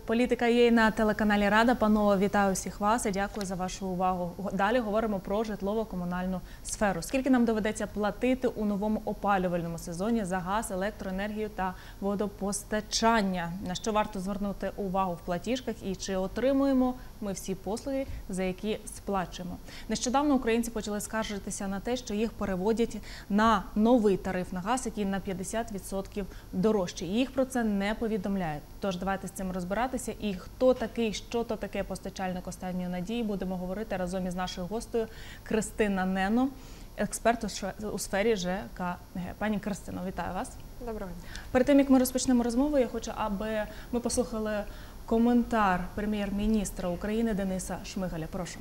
Політика є на телеканалі Рада. Панове, вітаю всіх вас і дякую за вашу увагу. Далі говоримо про житлово-комунальну сферу. Скільки нам доведеться платити у новому опалювальному сезоні за газ, електроенергію та водопостачання? На що варто звернути увагу в платіжках і чи отримуємо ми всі послуги, за які сплачуємо? Нещодавно українці почали скаржитися на те, що їх переводять на новий тариф на газ, який на 50% дорожчий. Їх про це не повідомляють. Тож давайте з цим розбиратися. І хто такий, що то таке постачальник останньої надії, будемо говорити разом із нашою гостею Кристина Нено, експерт у сфері ЖКГ. Пані Кристино, вітаю вас. Доброго дня. Перед тим, як ми розпочнемо розмову, я хочу, аби ми послухали коментар прем'єр-міністра України Дениса Шмигаля. Прошу.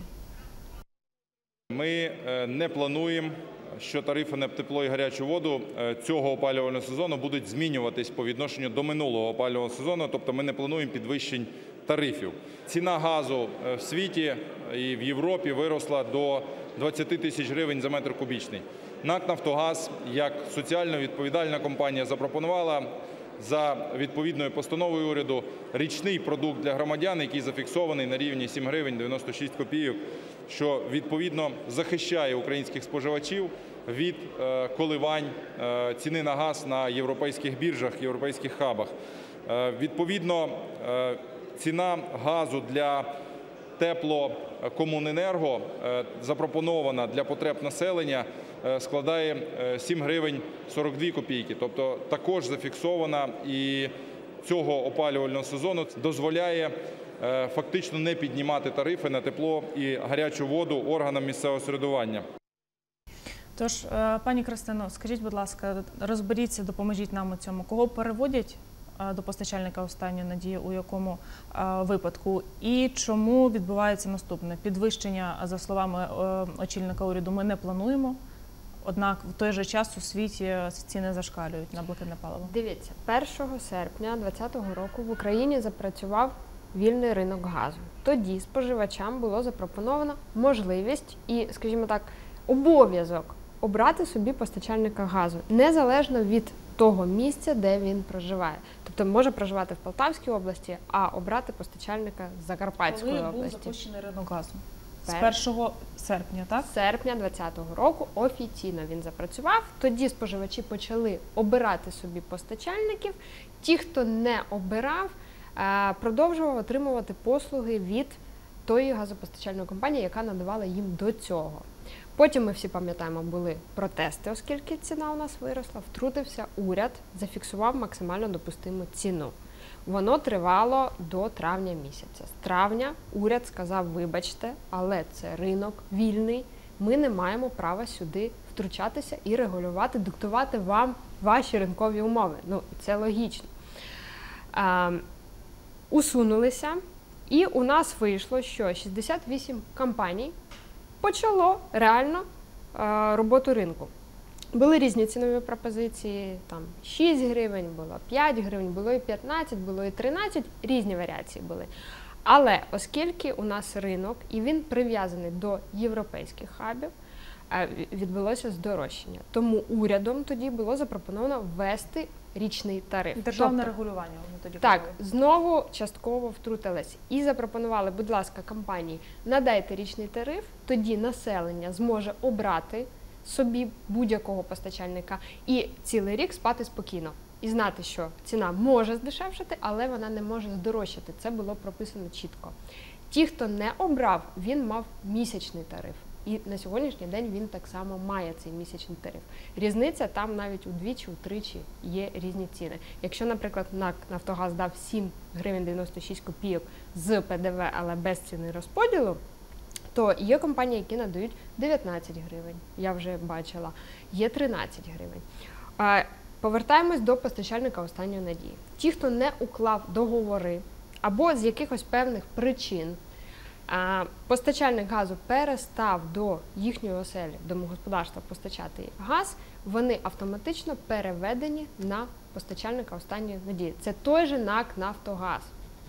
Ми не плануємо, що тарифи на тепло і гарячу воду цього опалювального сезону будуть змінюватись по відношенню до минулого опалювального сезону, тобто ми не плануємо підвищень тарифів. Ціна газу в світі і в Європі виросла до 20 тисяч гривень за метр кубічний. НАК «Нафтогаз» як соціально відповідальна компанія запропонувала за відповідною постановою уряду річний продукт для громадян, який зафіксований на рівні 7 гривень 96 копійок, що відповідно захищає українських споживачів від коливань ціни на газ на європейських біржах, європейських хабах. Відповідно, ціна газу для теплокомуненерго, запропонована для потреб населення, складає 7 гривень 42 копійки. Тобто також зафіксована і цього опалювального сезону дозволяє фактично не піднімати тарифи на тепло і гарячу воду органам місцевого самоврядування. Тож, пані Кристино, скажіть, будь ласка, розберіться, допоможіть нам у цьому. Кого переводять до постачальника останньої надії, у якому випадку? І чому відбувається наступне? Підвищення, за словами очільника уряду, ми не плануємо, однак в той же час у світі ціни зашкалюють на блакитне паливо. Дивіться, 1 серпня 2020 року в Україні запрацював вільний ринок газу. Тоді споживачам було запропоновано можливість і, скажімо так, обов'язок обрати собі постачальника газу, незалежно від того місця, де він проживає. Тобто може проживати в Полтавській області, а обрати постачальника з Закарпатської області. Коли був запущений ринок газу? З 1 серпня, так? З серпня 2020 року офіційно він запрацював. Тоді споживачі почали обирати собі постачальників. Ті, хто не обирав, продовжував отримувати послуги від тої газопостачальної компанії, яка надавала їм до цього. Потім, ми всі пам'ятаємо, були протести, оскільки ціна у нас виросла, втрутився уряд, зафіксував максимально допустиму ціну. Воно тривало до травня місяця. З травня уряд сказав, вибачте, але це ринок вільний, ми не маємо права сюди втручатися і регулювати, диктувати вам ваші ринкові умови. Ну, це логічно. Усунулися, і у нас вийшло, що 68 компаній почало реально роботу ринку. Були різні цінові пропозиції, там 6 гривень, було 5 гривень, було і 15, було і 13, різні варіації були. Але оскільки у нас ринок, і він прив'язаний до європейських хабів, відбулося здорожчання. Тому урядом тоді було запропоновано ввести річний тариф. Державне регулювання вони тоді так, казали. знову частково втрутились і запропонували, будь ласка, компанії, надайте річний тариф, тоді населення зможе обрати собі будь-якого постачальника і цілий рік спати спокійно. І знати, що ціна може здешевшати, але вона не може здорожчати. Це було прописано чітко. Ті, хто не обрав, він мав місячний тариф. І на сьогоднішній день він так само має цей місячний тариф. Різниця там навіть удвічі, утричі є різні ціни. Якщо, наприклад, НАК «Нафтогаз» дав 7 гривень 96 копійок з ПДВ, але без ціни розподілу, то є компанії, які надають 19 гривень, я вже бачила, є 13 гривень. Повертаємось до постачальника останньої надії. Ті, хто не уклав договори або з якихось певних причин постачальник газу перестав до їхньої оселі, домогосподарства постачати газ, вони автоматично переведені на постачальника останньої надії. Це той же НАК «Нафтогаз».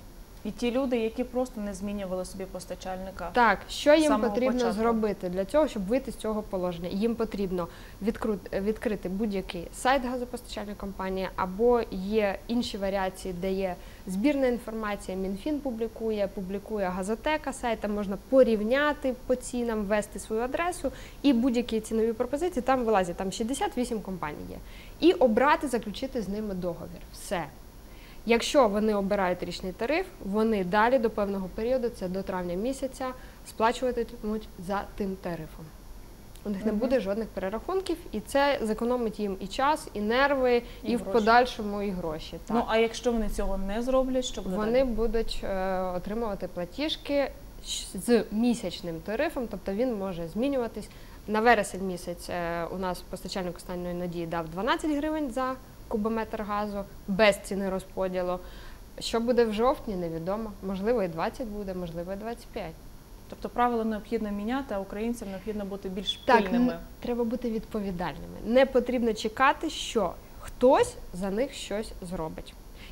І ті люди, які просто не змінювали собі постачальника. Так, що їм самого потрібно початку. зробити для цього, щоб вийти з цього положення? Їм потрібно відкрити будь-який сайт газопостачальної компанії, або є інші варіації, де є збірна інформація, Мінфін публікує газотека сайт, там можна порівняти по цінам, ввести свою адресу і будь-які цінові пропозиції там вилазять, там 68 компаній є. І обрати, заключити з ними договір. Все. Якщо вони обирають річний тариф, вони далі до певного періоду, це до травня місяця, сплачуватимуть за тим тарифом. У них не буде жодних перерахунків, і це зекономить їм і час, і нерви, і в гроші. подальшому і гроші. Так. Ну, а якщо вони цього не зроблять, що буде Вони далі? будуть отримувати платіжки з місячним тарифом, тобто він може змінюватись. На вересень місяць у нас постачальник останньої надії дав 12 гривень за кубометр газу без ціни розподілу. Що буде в жовтні, невідомо. Можливо, і 20 буде, можливо, і 25. Тобто правила необхідно міняти, а українцям необхідно бути більш Так, пильними. треба бути відповідальними. Не потрібно чекати, що хтось за них щось зробить.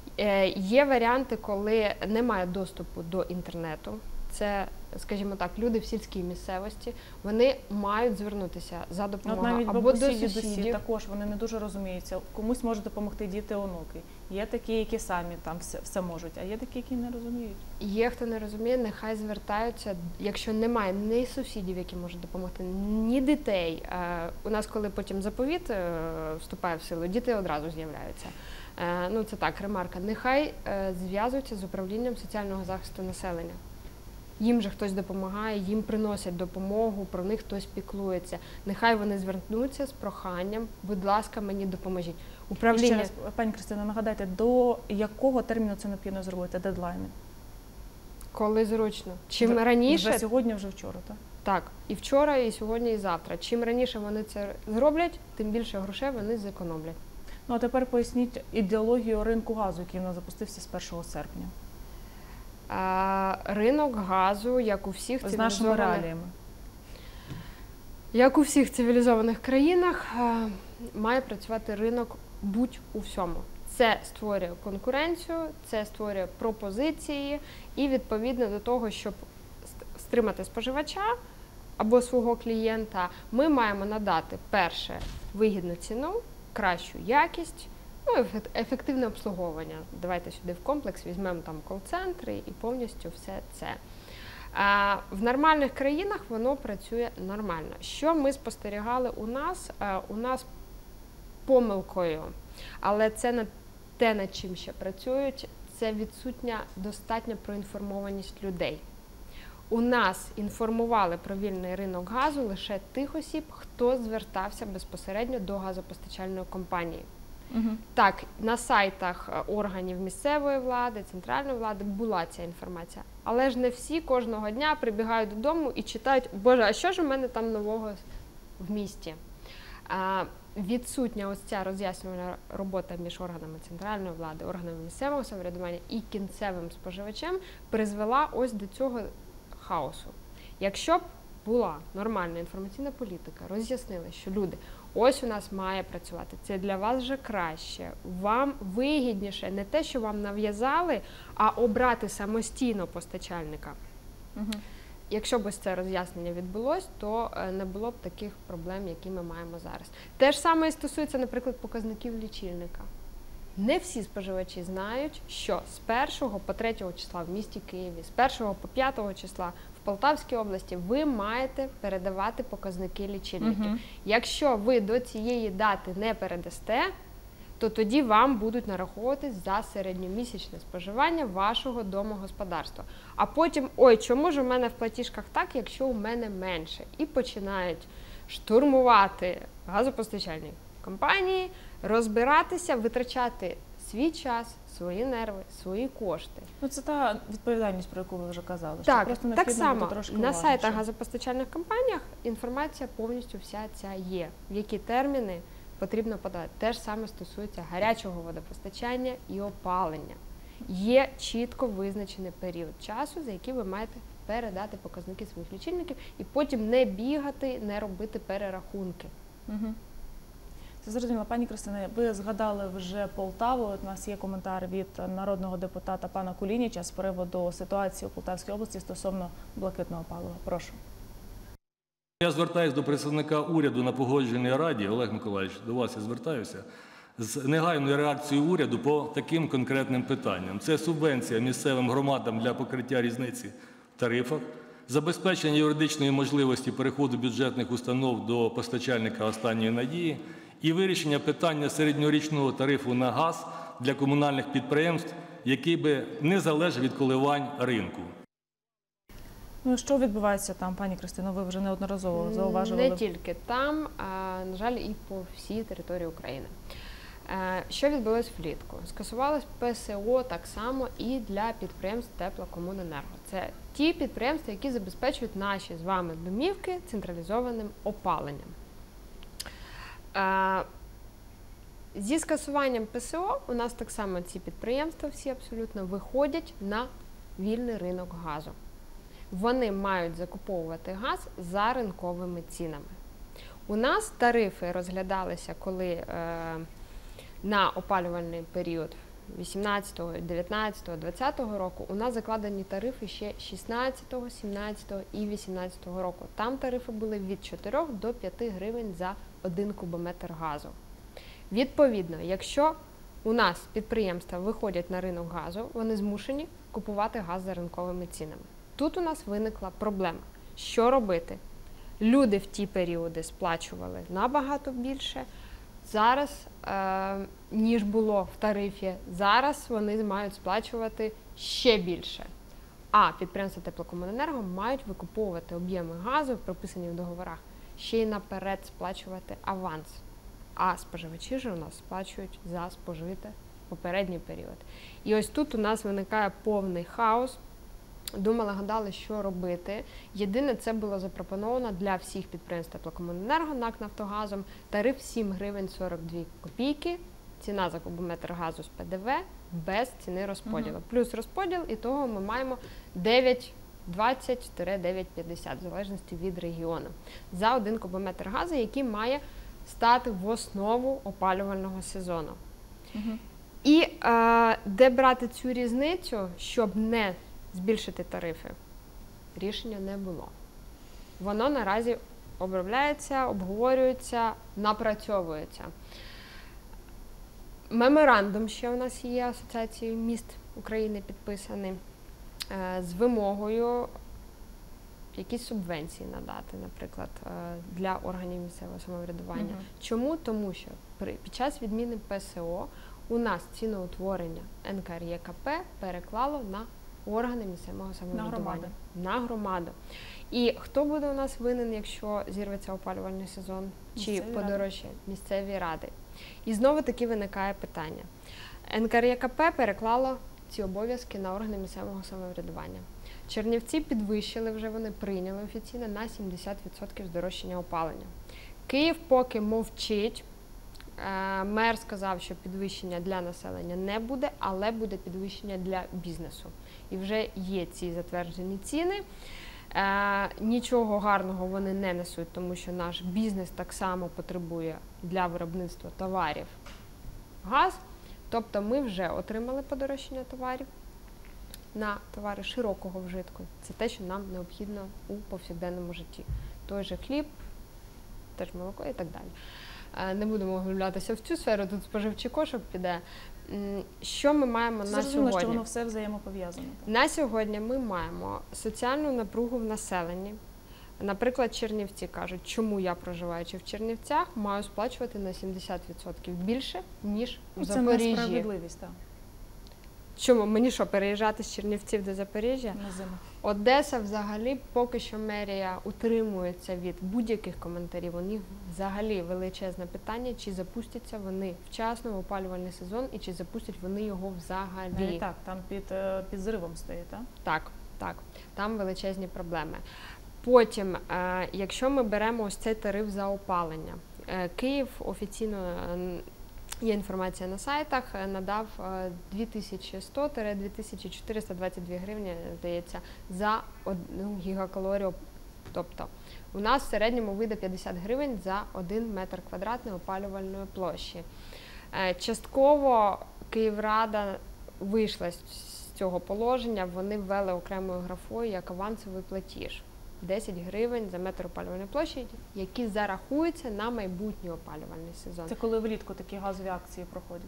Є варіанти, коли немає доступу до інтернету. Це, скажімо так, люди в сільській місцевості, вони мають звернутися за Ну, от допомогою навіть або до бабусі, дідусі сусідів. також вони не дуже розуміються. Комусь може допомогти діти, онуки. Є такі, які самі там все можуть, а є такі, які не розуміють. Є, хто не розуміє, нехай звертаються, якщо немає ні сусідів, які можуть допомогти, ні дітей. У нас, коли потім заповіт вступає в силу, діти одразу з'являються. Ну, це так, ремарка. Нехай зв'язуються з управлінням соціального захисту населення. Їм же хтось допомагає, їм приносять допомогу, про них хтось піклується. Нехай вони звернуться з проханням, будь ласка, мені допоможіть. І ще Управління раз, пані Кристина, нагадайте, до якого терміну це необхідно зробити, дедлайни? коли зручно. Чим Вже раніше, сьогодні, вже вчора, так? так, і вчора, і сьогодні, і завтра. Чим раніше вони це зроблять, тим більше грошей вони зекономлять. Ну, а тепер поясніть ідеологію ринку газу, який у нас запустився з 1 серпня. Ринок газу, як у всіх З нашими цивілізованих, реаліями. як у всіх цивілізованих країнах, має працювати ринок будь у всьому. Це створює конкуренцію, це створює пропозиції і відповідно до того, щоб стримати споживача або свого клієнта, ми маємо надати, перше, вигідну ціну, кращу якість, ну, ефективне обслуговування. Давайте сюди в комплекс візьмемо там кол-центри і повністю все це. В нормальних країнах воно працює нормально. Що ми спостерігали у нас? У нас помилкою, але це не те, над чим ще працюють, це відсутня достатня проінформованість людей. У нас інформували про вільний ринок газу лише тих осіб, хто звертався безпосередньо до газопостачальної компанії. Так, на сайтах органів місцевої влади, центральної влади була ця інформація. Але ж не всі кожного дня прибігають додому і читають, Боже, а що ж у мене там нового в місті? Відсутня ось ця роз'яснювальна робота між органами центральної влади, органами місцевого самоврядування і кінцевим споживачем призвела ось до цього хаосу. Якщо б була нормальна інформаційна політика, роз'яснили, що люди, ось у нас має працювати, це для вас вже краще, вам вигідніше не те, що вам нав'язали, а обрати самостійно постачальника. Якщо б ось це роз'яснення відбулось, то не було б таких проблем, які ми маємо зараз. Те ж саме і стосується, наприклад, показників лічильника. Не всі споживачі знають, що з 1 по 3 числа в місті Києві, з 1 по 5 числа в Полтавській області ви маєте передавати показники лічильників. Якщо ви до цієї дати не передасте, то тоді вам будуть нараховуватись за середньомісячне споживання вашого домогосподарства. А потім, ой, чому ж у мене в платіжках так, якщо у мене менше? І починають штурмувати газопостачальні компанії, розбиратися, витрачати свій час, свої нерви, свої кошти. Ну, це та відповідальність, про яку ви вже казали. Що Так, просто так необхідно само бути трошки на уважнішим. сайтах газопостачальних компаніях інформація повністю вся ця є. В які терміни потрібно подати. Те ж саме стосується гарячого водопостачання і опалення. Є чітко визначений період часу, за який ви маєте передати показники своїх лічильників і потім не бігати, не робити перерахунки. Це зрозуміло. Пані Кристине, ви згадали вже Полтаву. У нас є коментар від народного депутата пана Кулініча з приводу ситуації у Полтавській області стосовно блакитного палива. Прошу. Я звертаюся до представника уряду на Погоджувальній раді, Олег Миколаївич, до вас я звертаюся, з негайною реакцією уряду по таким конкретним питанням. Це субвенція місцевим громадам для покриття різниці в тарифах, забезпечення юридичної можливості переходу бюджетних установ до постачальника останньої надії і вирішення питання середньорічного тарифу на газ для комунальних підприємств, який би не залежав від коливань ринку. Ну, що відбувається там, пані Кристино? Ви вже неодноразово зауважували. Не тільки там, а, на жаль, і по всій території України. Що відбулось влітку? Скасувалось ПСО так само і для підприємств Теплокомуненерго. Це ті підприємства, які забезпечують наші з вами домівки централізованим опаленням. Зі скасуванням ПСО у нас так само ці підприємства всі абсолютно виходять на вільний ринок газу. Вони мають закуповувати газ за ринковими цінами. У нас тарифи розглядалися, коли на опалювальний період 18, 19, 20 року у нас закладені тарифи ще 16, 17 і 18 року. Там тарифи були від 4 до 5 гривень за 1 кубометр газу. Відповідно, якщо у нас підприємства виходять на ринок газу, вони змушені купувати газ за ринковими цінами. Тут у нас виникла проблема. Що робити? Люди в ті періоди сплачували набагато більше, зараз, ніж було в тарифі. Зараз вони мають сплачувати ще більше. А підприємства Теплокомуненерго мають викуповувати об'єми газу, прописані в договорах, ще й наперед сплачувати аванс. А споживачі ж у нас сплачують за спожите попередній період. І ось тут у нас виникає повний хаос. Думали, гадали, що робити. Єдине, це було запропоновано для всіх підприємств Теплокомуненерго, НАК «Нафтогазом», тариф 7 гривень 42 копійки, ціна за кубометр газу з ПДВ, без ціни розподілу. Плюс розподіл, і того ми маємо 9,20-9,50, в залежності від регіону, за 1 кубометр газу, який має стати в основу опалювального сезону. І де брати цю різницю, щоб не збільшити тарифи? Рішення не було. Воно наразі обробляється, обговорюється, напрацьовується. Меморандум ще у нас є Асоціацією міст України підписаний з вимогою якісь субвенції надати, наприклад, для органів місцевого самоврядування. Чому? Тому що під час відміни ПСО у нас ціноутворення НКРЕКП переклало на органи місцевого самоврядування. На громаду. І хто буде у нас винен, якщо зірветься опалювальний сезон? Чи подорожчає? Місцеві ради. І знову таки виникає питання. НКРЕКП переклало ці обов'язки на органи місцевого самоврядування. Чернівці підвищили, вже вони прийняли офіційно на 70% здорожчання опалення. Київ поки мовчить. Мер сказав, що підвищення для населення не буде, але буде підвищення для бізнесу. І вже є ці затверджені ціни. Нічого гарного вони не несуть, тому що наш бізнес так само потребує для виробництва товарів газ. Тобто ми вже отримали подорожчання товарів на товари широкого вжитку. Це те, що нам необхідно у повсякденному житті. Той же хліб, теж молоко і так далі. Не будемо углублятися в цю сферу, тут споживчий кошик піде. Що ми маємо на сьогодні? Що воно все взаємопов'язано. На сьогодні ми маємо соціальну напругу в населенні. Наприклад, Чернівці кажуть, чому я, проживаючи в Чернівцях, маю сплачувати на 70% більше, ніж в Запоріжжі. Це несправедливість, так. Чому? Мені що, переїжджати з Чернівців до Запоріжжя? На зиму. Одеса взагалі, поки що мерія утримується від будь-яких коментарів. У них взагалі величезне питання, чи запустяться вони вчасно в опалювальний сезон і чи запустять вони його взагалі. Так, там під зривом стоїть, так? Так. Там величезні проблеми. Потім, якщо ми беремо ось цей тариф за опалення, Київ офіційно, є інформація на сайтах, надав 2100-2422 гривні, здається, за 1 гігакалорію Тобто у нас в середньому вийде 50 гривень за 1 метр квадратний опалювальної площі. Частково Київрада вийшла з цього положення, вони ввели окремою графою як авансовий платіж. 10 гривень за метр опалювальної площі, які зарахуються на майбутній опалювальний сезон. Це коли влітку такі газові акції проходять?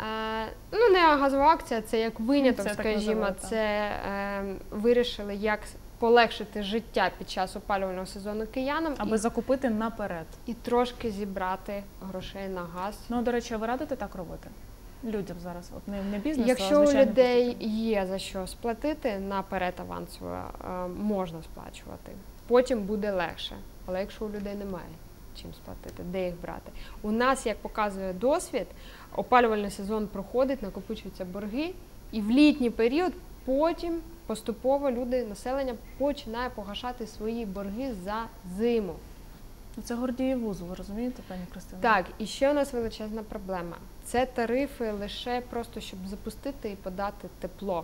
Ну, не газова акція, це як виняток, Це так скажімо, називається. це вирішили, як полегшити життя під час опалювального сезону киянам Аби закупити наперед. і трошки зібрати грошей на газ. Ну, до речі, ви радите так робити? Людям зараз, от не бізнесу, а Якщо у звичайним людей потребителям. є за що сплатити наперед авансово, можна сплачувати. Потім буде легше. Але якщо у людей немає чим сплатити, де їх брати? У нас, як показує досвід, опалювальний сезон проходить, накопичуються борги, і в літній період потім поступово населення починає погашати свої борги за зиму. Це Гордіїв вузол, ви розумієте, пані Кристина? Так, і ще у нас величезна проблема. Це тарифи лише просто, щоб запустити і подати тепло.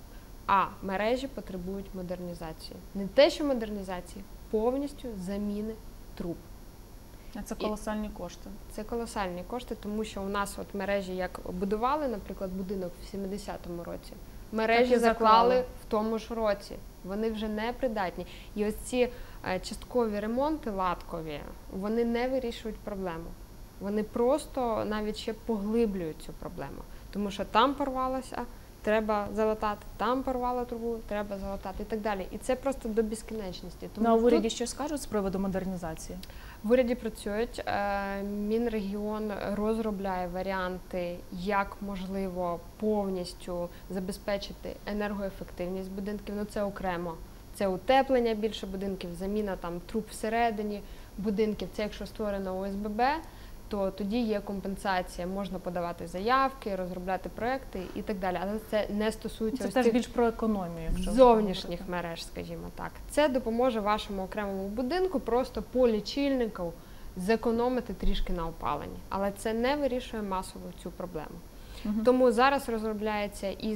А мережі потребують модернізації. Не те, що модернізації, повністю заміни труб. А це колосальні кошти. Це колосальні кошти, тому що у нас от мережі, як будували, наприклад, будинок в 70-му році, мережі Так і заклали. заклали в тому ж році. Вони вже не придатні. І ось ці часткові ремонти латкові, вони не вирішують проблему. Вони просто навіть ще поглиблюють цю проблему. Тому що там порвалося, треба залатати, там порвала трубу, треба залатати і так далі. І це просто до безкінечності. Тому Ну, а в уряді тут що скажуть з приводу модернізації? в уряді працюють, Мінрегіон розробляє варіанти, як можливо повністю забезпечити енергоефективність будинків. Ну це окремо. Це утеплення більше будинків, заміна там труб всередині будинків. Це якщо створено ОСББ, то тоді є компенсація. Можна подавати заявки, розробляти проекти і так далі. Але це не стосується Це ось теж тих більш про економію. Якщо зовнішніх говорити. мереж, скажімо так. Це допоможе вашому окремому будинку просто по лічильнику зекономити трішки на опаленні. Але це не вирішує масово цю проблему. Тому зараз розробляється і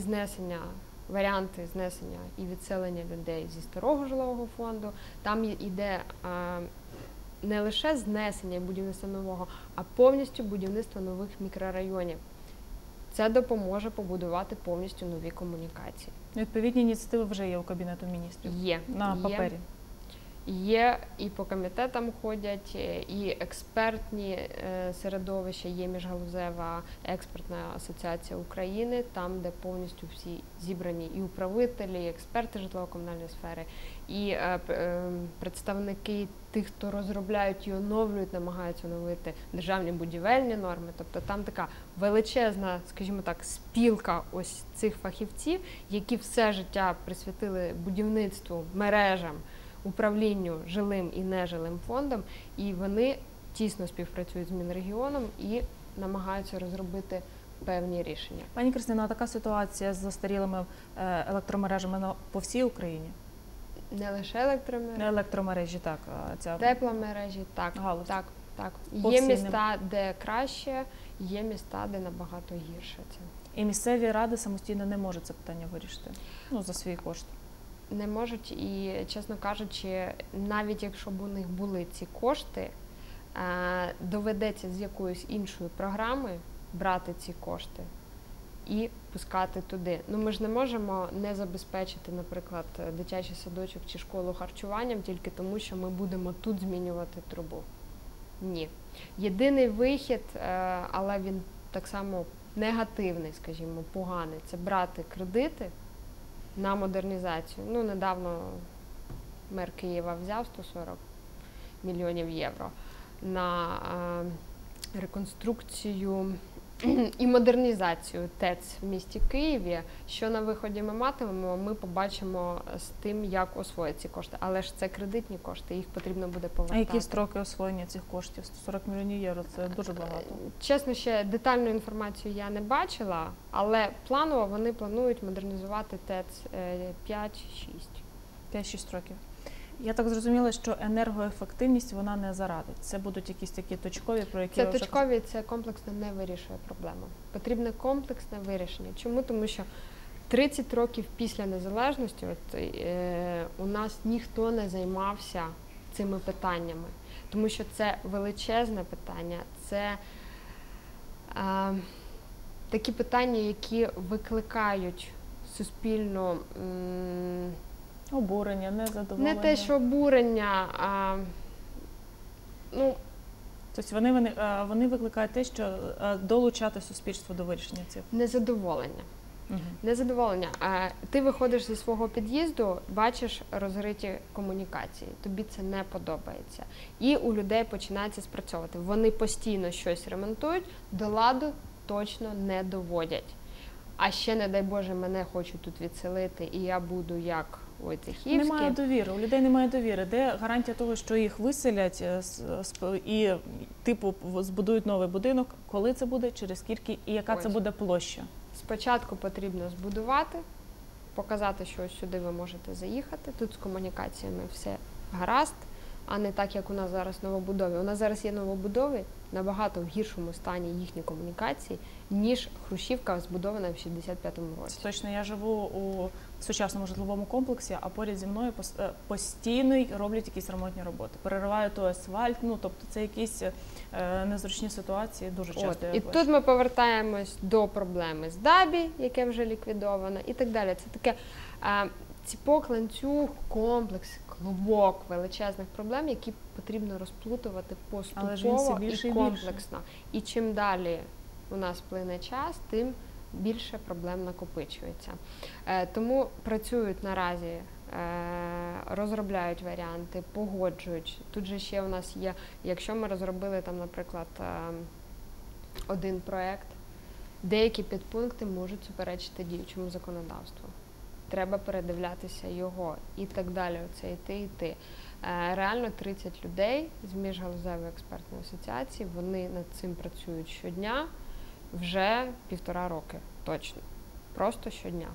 варіанти знесення і відселення людей зі старого жилого фонду. Там йде не лише знесення будівництва нового, а повністю будівництво нових мікрорайонів. Це допоможе побудувати повністю нові комунікації. Відповідні ініціативи вже є у Кабінету міністрів. Є. На папері. Є і по комітетам ходять, і експертні середовища, є міжгалузева експертна асоціація України, там, де повністю всі зібрані і управителі, і експерти житлово-комунальної сфери, і представники тих, хто розробляють і оновлюють, намагаються оновити державні будівельні норми. Тобто там така величезна, скажімо так, спілка ось цих фахівців, які все життя присвятили будівництву, мережам, управлінню жилим і нежилим фондом, і вони тісно співпрацюють з Мінрегіоном і намагаються розробити певні рішення. Пані Кристино, а така ситуація з застарілими електромережами по всій Україні? Не лише електромережі, Електромережі, так. тепломережі, так. Галузь. Так. По Є всій міста, де краще, є міста, де набагато гірше це. І місцеві ради самостійно не можуть це питання вирішити, за свої кошти. Не можуть і, чесно кажучи, навіть якщо б у них були ці кошти, доведеться з якоїсь іншої програми брати ці кошти і пускати туди. Ну, ми ж не можемо не забезпечити, наприклад, дитячий садочок чи школу харчуванням тільки тому, що ми будемо тут змінювати трубу. Ні. Єдиний вихід, але він так само негативний, скажімо, поганий, це брати кредити на модернізацію. Ну, недавно мер Києва взяв 140 мільйонів євро на реконструкцію і модернізацію ТЕЦ в місті Києві. Що на виході ми матимемо, ми побачимо з тим, як освоять ці кошти. Але ж це кредитні кошти, їх потрібно буде повертати. А які строки освоєння цих коштів? 140 мільйонів євро – це дуже багато. Чесно, ще детальну інформацію я не бачила, але планово вони планують модернізувати ТЕЦ 5-6. 5-6 років. Я так зрозуміла, що енергоефективність вона не зарадить. Це будуть якісь такі точкові, про які Це ви вже точкові, це комплексно не вирішує проблему. Потрібне комплексне вирішення. Чому? Тому що 30 років після незалежності у нас ніхто не займався цими питаннями. Тому що це величезне питання, це такі питання, які викликають суспільно Обурення, незадоволення. не те, що обурення, Тобто вони викликають те, що долучати суспільство до вирішення цих. незадоволення. Незадоволення. Ти виходиш зі свого під'їзду, бачиш розриті комунікації, тобі це не подобається. І у людей починається спрацьовувати. Вони постійно щось ремонтують, до ладу точно не доводять. А ще, не дай Боже, мене хочуть тут відселити, і я буду як Войцехівський. Немає довіри, у людей немає довіри. Де гарантія того, що їх виселять і типу збудують новий будинок, коли це буде, через скільки і яка це буде площа? Спочатку потрібно збудувати, показати, що ось сюди ви можете заїхати. Тут з комунікаціями все гаразд, а не так, як у нас зараз новобудови. У нас зараз є новобудови набагато в гіршому стані їхні комунікації, ніж Хрущівка, збудована в 65-му році. Точно, я живу у сучасному житловому комплексі, а поряд зі мною постійно роблять якісь ремонтні роботи. Переривають той асфальт, тобто це якісь незручні ситуації, дуже часто. І тут ми повертаємось до проблеми з ДАБІ, яке вже ліквідовано, і так далі. Це таке ціпок, ланцюг, комплекс, клубок величезних проблем, які потрібно розплутувати поступово і комплексно. І чим далі у нас плине час, тим більше проблем накопичується. Тому працюють наразі, розробляють варіанти, погоджують. Тут же ще у нас є, якщо ми розробили там, наприклад, один проєкт, деякі підпункти можуть суперечити діючому законодавству. Треба передивлятися його і так далі, оце йти. Реально 30 людей з Міжгалузевої експертної асоціації, вони над цим працюють щодня, вже 1,5 роки, точно. Просто щодня.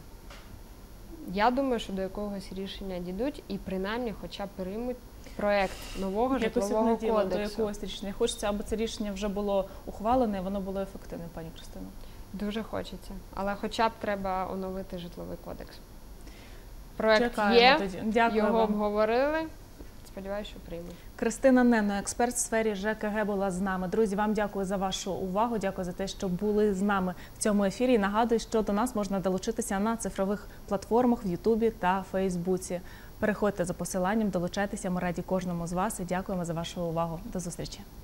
Я думаю, що до якогось рішення дійдуть і принаймні хоча б приймуть проєкт нового житлового кодексу. До якогось рішення. Хочеться, аби це рішення вже було ухвалене і воно було ефективним, пані Кристино. Дуже хочеться. Але хоча б треба оновити житловий кодекс. Проєкт Чекаємо є, його обговорили. Сподіваюся, що приймуть. Кристина Ненно, експерт в сфері ЖКГ, була з нами. Друзі, вам дякую за вашу увагу, дякую за те, що були з нами в цьому ефірі. І нагадую, що до нас можна долучитися на цифрових платформах в Ютубі та Фейсбуці. Переходьте за посиланням, долучайтеся, ми раді кожному з вас і дякуємо за вашу увагу. До зустрічі.